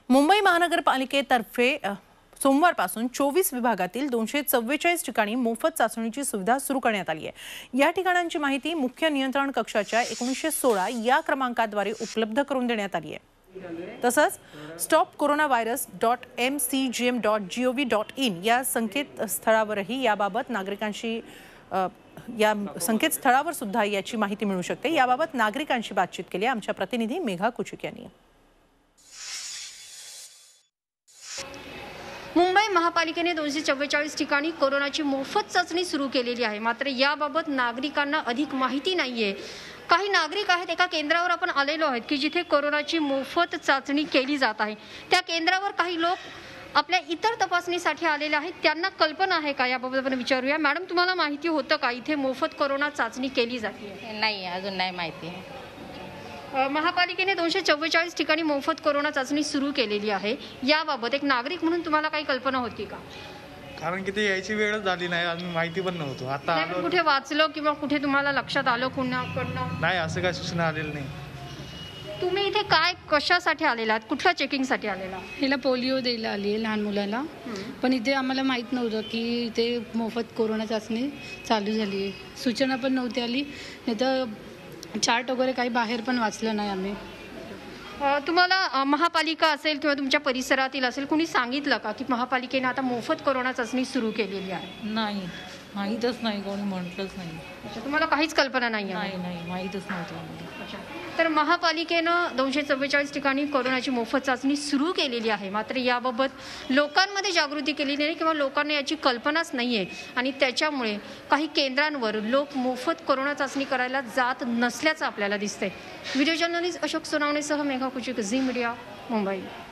मुंबई महानगरपालिकेतर्फे सोमवारपासून 24 विभागातील 244 ठिकाणी मोफत चाचणीची सुविधा सुरू करण्यात आली आहे। या ठिकाणांची माहिती मुख्य नियंत्रण कक्षाच्या 1916 या क्रमांकाद्वारे उपलब्ध करून देण्यात आली आहे। तसंच stopcoronavirus.mcgm.gov.in या संकेतस्थळावरही याबाबत नागरिकांशी या संकेतस्थळावर सुद्धा याची माहिती मिळू शकते। याबाबत नागरिकांशी बातचीत केली आमच्या प्रतिनिधी मेघा कुचिक यांनी। मुंबई महापालिकेने 244 ठिकाणी कोरोनाची मोफत चाचणी सुरू केलेली आहे। मात्र याबाबत नागरिकांना अधिक माहिती नाहीये। काही नागरिक आहेत एका केंद्रावर आपण आलेलो आहेत की जिथे कोरोनाची मोफत चाचणी केली जात आहे। त्या केंद्रावर काही लोक आपल्या इतर तपासणीसाठी आलेले आहेत। त्यांना कल्पना आहे का याबाबत आपण विचारूया। मॅडम, तुम्हाला माहिती होतं का इथे मोफत कोरोना चाचणी केली जाते? नाही, अजून नाही माहिती। महापालिकेने 244 ठिकाणी मोफत कोरोना चाचणी सुरू केलेली आहे। याबाबत एक नागरिक म्हणून तुम्हाला काही कल्पना होती का? कारण की ते यायची वेळच झाली नाही, अजून माहिती पण नव्हतं। आता आलो कुठे वाचलं किंवा कुठे तुम्हाला लक्षात आलं कुणाकडनं? नाही, असं काय सूचना आलेली नाही। तुम्ही इथे काय कशासाठी आलेला आहात? कुठल्या चेकिंगसाठी आलेला? हिला पोलिओ द्यायला आली आहे लहान मुलाला, पण इथे आम्हाला माहीत नव्हतं की इथे मोफत कोरोना चाचणी चालू झाली आहे। सूचना पण नव्हती आली, नाही तर चार्ट वगैरे काही बाहेर पण वाचलं नाही आम्ही। तुम्हाला महापालिका असेल किंवा तुमच्या परिसरातील असेल कुणी सांगितलं का की महापालिकेने आता मोफत कोरोना चाचणी सुरू केलेली आहे? नाही, माहीतच नाही, कोणी म्हटलंच नाही। तुम्हाला काहीच कल्पना नाही? नाही, माहीतच नव्हतं। तर महापालिकेनं 244 ठिकाणी कोरोनाची मोफत चाचणी सुरू केलेली आहे। मात्र याबाबत लोकांमध्ये जागृती केलेली नाही किंवा लोकांना याची कल्पनाच नाही आहे आणि त्याच्यामुळे काही केंद्रांवर लोक मोफत कोरोना चाचणी करायला जात नसल्याचं आपल्याला दिसतंय। व्हिडिओ जर्नलिस्ट अशोक सोनावणेसह मेघा कुचिक, झी मीडिया, मुंबई।